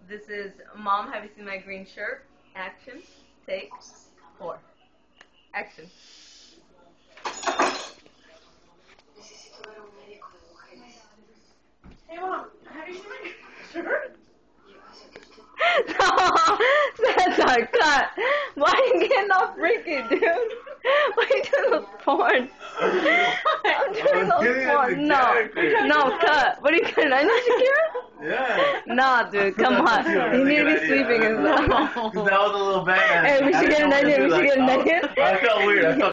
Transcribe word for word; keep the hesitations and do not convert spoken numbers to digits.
This is Mom, have you seen my green shirt? Action. Take four. Action. Hey Mom, have you seen my shirt? No, that's our cut. Why are you getting all freaky, dude? Why are you doing those porn? I'm doing those porn. No, no, cut. What are you doing? I know Shakira? Yeah. Nah, dude, come on. You need to be sleeping and stuff. That was a little bad. Hey, we should get an idea. We should get an idea. I felt weird. I felt